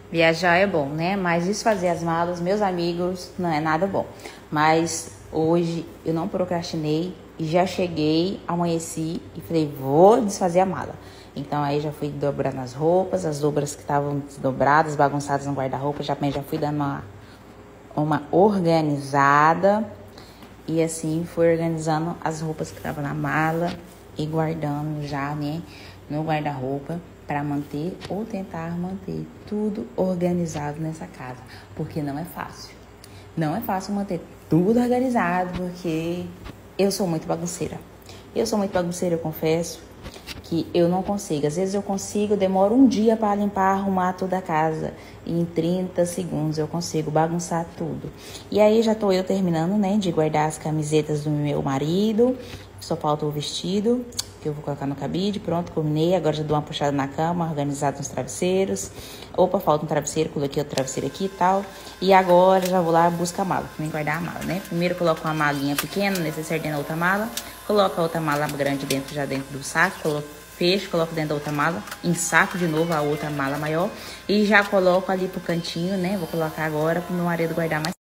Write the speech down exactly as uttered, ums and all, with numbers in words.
Viajar é bom, né? Mas desfazer as malas, meus amigos, não é nada bom. Mas hoje eu não procrastinei e já cheguei, amanheci e falei, vou desfazer a mala. Então aí já fui dobrando as roupas, as dobras que estavam desdobradas, bagunçadas no guarda-roupa, já, já fui dando uma, uma organizada. E assim fui organizando as roupas que estavam na mala e guardando já, né, no guarda-roupa para manter ou tentar manter tudo organizado nessa casa, porque não é fácil. Não é fácil manter tudo organizado, porque eu sou muito bagunceira. Eu sou muito bagunceira, eu confesso que eu não consigo. Às vezes eu consigo, demoro um dia para limpar, arrumar toda a casa. E em trinta segundos eu consigo bagunçar tudo. E aí já tô eu terminando, né, de guardar as camisetas do meu marido. Só falta o vestido, que eu vou colocar no cabide. Pronto, combinei. Agora já dou uma puxada na cama, organizado nos travesseiros. Opa, falta um travesseiro, coloquei outro travesseiro aqui e tal. E agora já vou lá buscar a mala, pra mim guardar a mala, né? Primeiro coloco uma malinha pequena, necessário dentro da outra mala. Coloco a outra mala grande dentro, já dentro do saco. Coloco, fecho, coloco dentro da outra mala. Ensaco de novo a outra mala maior. E já coloco ali pro cantinho, né? Vou colocar agora pro meu marido guardar mais.